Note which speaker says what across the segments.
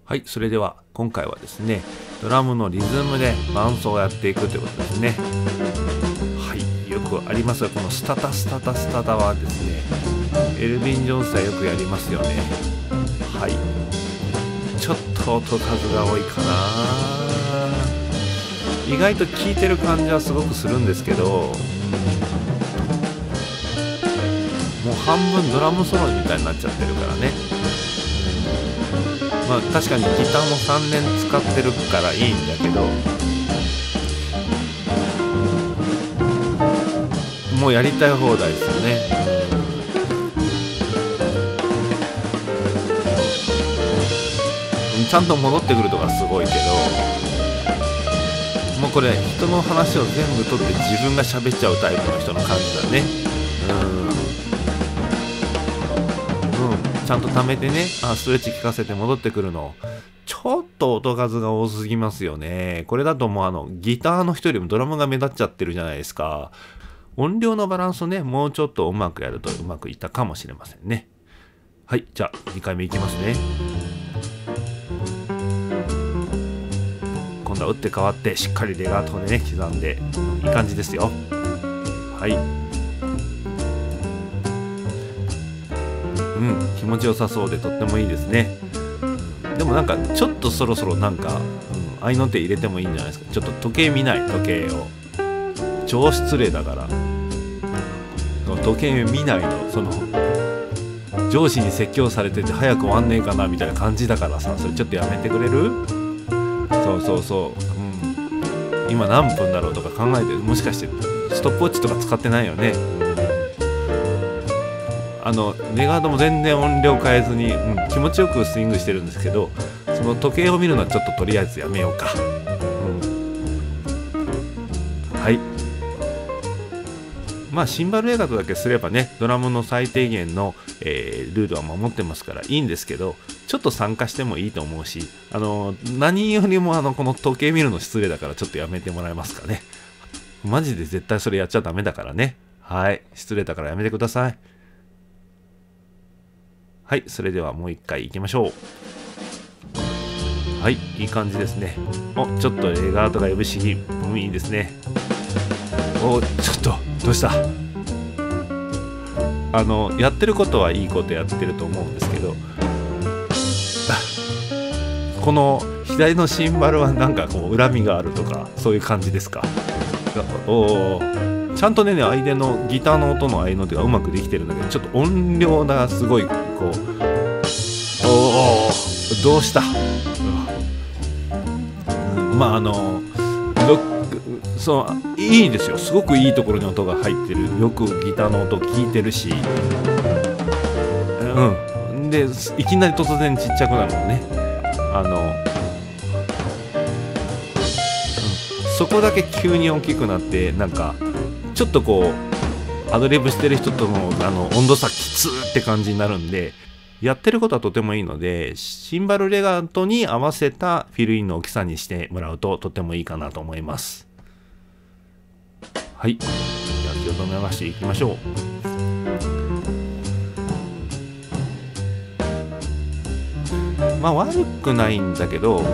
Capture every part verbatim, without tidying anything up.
Speaker 1: はい、それでは今回はですね、ドラムのリズムで伴奏をやっていくということですね。はい、よくありますが、このスタタスタタスタタはですね、エルヴィン・ジョーンズはよくやりますよね。はい、ちょっと音数が多いかな。意外と聴いてる感じはすごくするんですけど、もう半分ドラムソロみたいになっちゃってるからね。まあ確かにギターもさんねん使ってるからいいんだけど、もうやりたい放題ですよね。ちゃんと戻ってくるとかすごいけど、もうこれ人の話を全部取って自分が喋っちゃうタイプの人の感じだね。うん、うん、ちゃんと貯めてね、あストレッチ聞かせて戻ってくるの、ちょっと音数が多すぎますよね。これだともうあのギターの人よりもドラムが目立っちゃってるじゃないですか。音量のバランスをね、もうちょっとうまくやるとうまくいったかもしれませんね。はい、じゃあにかいめいきますね。今度は打って変わってしっかりレガートでね刻んでいい感じですよ。はい、うん、気持ちよさそうでとってもいいですね。でもなんかちょっとそろそろなんか、うん、合いの手入れてもいいんじゃないですか。ちょっと時計見ない、時計を超失礼だから。時計見ないの、その上司に説教されてて早く終わんねえかなみたいな感じだからさ、それちょっとやめてくれる？そうそうそう、うん、今何分だろうとか考えて、もしかしてストップウォッチとか使ってないよね。あのレガードも全然音量変えずに、うん、気持ちよくスイングしてるんですけど、その時計を見るのはちょっととりあえずやめようか。うん、はい、まあシンバルレガードだけすればね、ドラムの最低限の、えー、ルールは守ってますからいいんですけど、ちょっと参加してもいいと思うし、あの何よりもあのこの時計見るの失礼だからちょっとやめてもらえますかね。マジで絶対それやっちゃダメだからね。はい、失礼だからやめてください。はい、それではもう一回いきましょう。はい、いい感じですね。お、ちょっとレガートが呼びしぎ、うん、いいですね。お、ちょっとどうした？あのやってることはいいことやってると思うんですけど、この左のシンバルはなんかこう恨みがあるとかそういう感じですか？おー、ちゃんとね相手のギターの音の合いの手がうまくできてるんだけど、ちょっと音量がすごいこう、おおどうした、うん、まああのロック、そういいですよ、すごくいいところに音が入ってる、よくギターの音聞いてるし、うんでいきなり突然ちっちゃくなるのね。あの、うん、そこだけ急に大きくなって、なんかちょっとこうアドリブしてる人とのあの温度差きつーって感じになるんで、やってることはとてもいいので、シンバルレガートに合わせたフィルインの大きさにしてもらうととてもいいかなと思います。はい、じゃあ気を止めましていきましょう。まあ悪くないんだけど、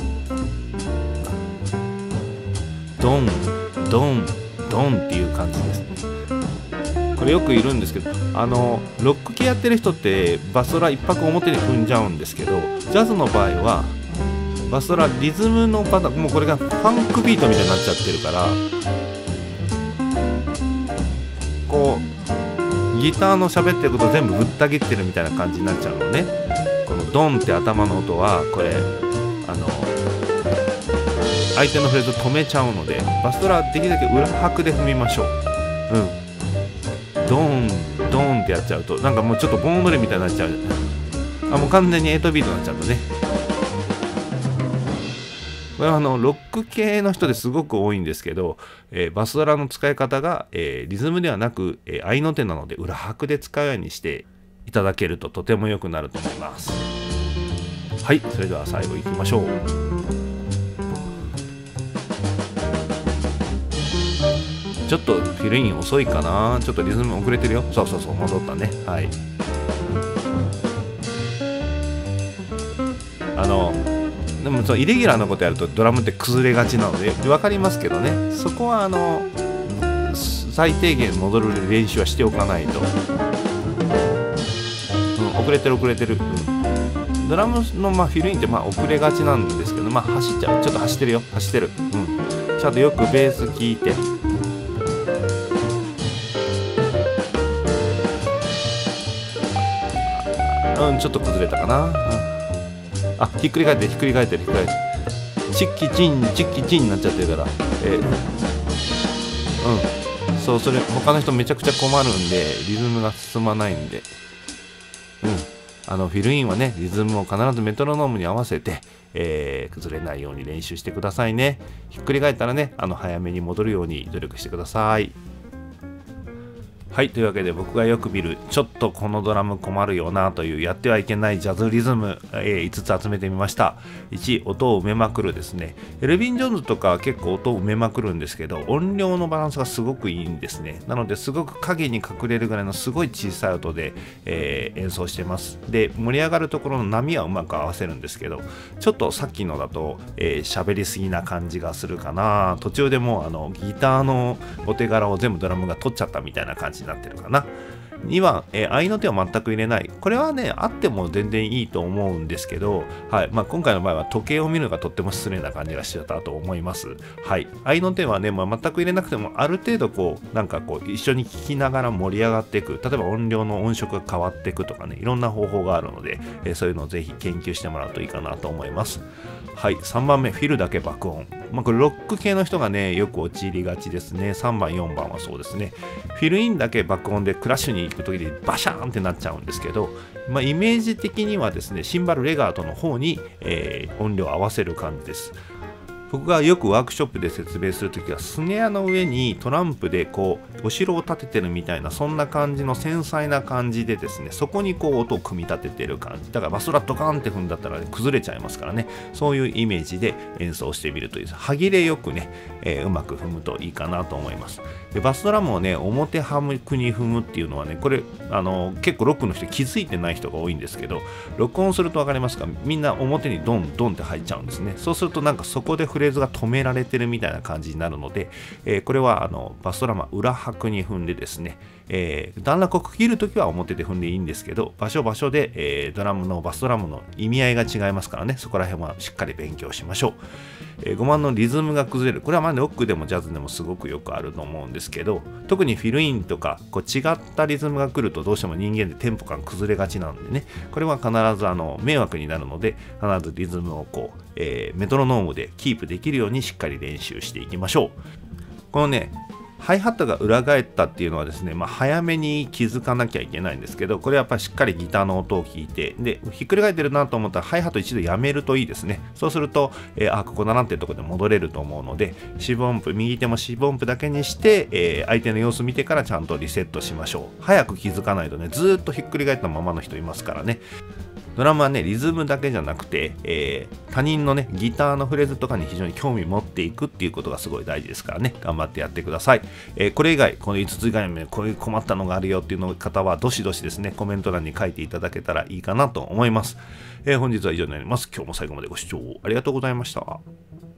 Speaker 1: ドンドンドンっていう感じですね。これよくいるんですけど、あのロック系やってる人ってバスドラ一拍表で踏んじゃうんですけど、ジャズの場合はバスドラリズムのパターン、もうこれがファンクビートみたいになっちゃってるから、こうギターの喋ってること全部ぶった切ってるみたいな感じになっちゃうのね。このドンって頭の音はこれあの相手のフレーズを止めちゃうので、バスドラできるだけ裏拍で踏みましょう。うん、ドンドンってやっちゃうとなんかもうちょっと盆踊りみたいになっちゃう。あ、もう完全にエイトビートになっちゃうとね。これはあのロック系の人ですごく多いんですけど、えー、バスドラの使い方が、えー、リズムではなく、えー、合いの手なので裏拍で使うようにしていただけるととても良くなると思います。はい、それでは最後いきましょう。ちょっとフィルイン遅いかな、ちょっとリズム遅れてるよ。そうそうそう、戻ったね。はい、 あのでもそのイレギュラーなことやるとドラムって崩れがちなので分かりますけどね、そこはあの最低限戻る練習はしておかないと、うん、遅れてる遅れてる、うん、ドラムのまあフィルインってまあ遅れがちなんですけど、まあ走っちゃう、ちょっと走ってるよ、走ってる、うん、ちゃんとよくベース聴いて、うん、ちょっと崩れたかな、うん、あ、ひっくり返ってひっくり返ってるひっくり返ってる、チッキチンチッキチンになっちゃってるから、えー、うん、そう、それ他の人めちゃくちゃ困るんでリズムが進まないんで、うん、あのフィルインはねリズムを必ずメトロノームに合わせて、えー、崩れないように練習してくださいね。ひっくり返ったらね、あの早めに戻るように努力してください。はい、というわけで僕がよく見るちょっとこのドラム困るよなというやってはいけないジャズリズム、えー、いつつ集めてみました。いち、音を埋めまくるですね。エルヴィン・ジョーンズとかは結構音を埋めまくるんですけど、音量のバランスがすごくいいんですね。なのですごく影に隠れるぐらいのすごい小さい音で、えー、演奏してます。で、盛り上がるところの波はうまく合わせるんですけど、ちょっとさっきのだとえー、喋りすぎな感じがするかな。途中でもうあのギターのお手柄を全部ドラムが取っちゃったみたいな感じになってるかな。にばん、えー、合いの手を全く入れない。これはね、あっても全然いいと思うんですけど、はい。まあ、今回の場合は時計を見るのがとっても失礼な感じがしてたと思います。はい。合いの手はね、まあ、全く入れなくても、ある程度こう、なんかこう、一緒に聴きながら盛り上がっていく。例えば音量の音色が変わっていくとかね、いろんな方法があるので、えー、そういうのをぜひ研究してもらうといいかなと思います。はい。さんばんめ、フィルだけ爆音。まあ、これロック系の人がね、よく陥りがちですね。さんばん、よんばんはそうですね。フィルインだけ爆音でクラッシュに行くときにバシャーンってなっちゃうんですけど、まあ、イメージ的にはですね、シンバルレガートの方に、えー、音量を合わせる感じです。僕がよくワークショップで説明するときは、スネアの上にトランプでこうお城を立ててるみたいな、そんな感じの繊細な感じでですね、そこにこう音を組み立ててる感じだから、バスラットカンって踏んだったら、ね、崩れちゃいますからね、そういうイメージで演奏してみるといいです。歯切れよくね、えー、うまく踏むといいかなと思います。でバスドラムをね、表ハムクに踏むっていうのはね、これあの結構ロックの人気づいてない人が多いんですけど、録音すると分かりますか、みんな表にドンドンって入っちゃうんですね。そうするとなんかそこでフレーズが止められてるみたいな感じになるので、えー、これはあのバスドラムは裏拍に踏んでですね、えー、段落を区切るときは表で踏んでいいんですけど、場所場所で、えー、ドラムのバスドラムの意味合いが違いますからね、そこら辺はしっかり勉強しましょう。えー、ごばんのリズムが崩れる。これはまあロックでもジャズでもすごくよくあると思うんですけど、特にフィルインとかこう違ったリズムが来るとどうしても人間でテンポ感崩れがちなんでね、これは必ずあの迷惑になるので、必ずリズムをこう、えー、メトロノームでキープできるようにしっかり練習していきましょう。このね、ハイハットが裏返ったっていうのはですね、まあ、早めに気づかなきゃいけないんですけど、これはやっぱりしっかりギターの音を聞いて、で、ひっくり返ってるなと思ったらハイハット一度やめるといいですね。そうすると、えー、あ、ここだなっていうところで戻れると思うので、四分音符、右手も四分音符だけにして、えー、相手の様子見てからちゃんとリセットしましょう。早く気づかないとね、ずーっとひっくり返ったままの人いますからね。ドラムはね、リズムだけじゃなくて、えー、他人のね、ギターのフレーズとかに非常に興味持っていくっていうことがすごい大事ですからね、頑張ってやってください。えー、これ以外、このいつつ以外にこういう困ったのがあるよっていうの方は、どしどしですね、コメント欄に書いていただけたらいいかなと思います。えー、本日は以上になります。今日も最後までご視聴ありがとうございました。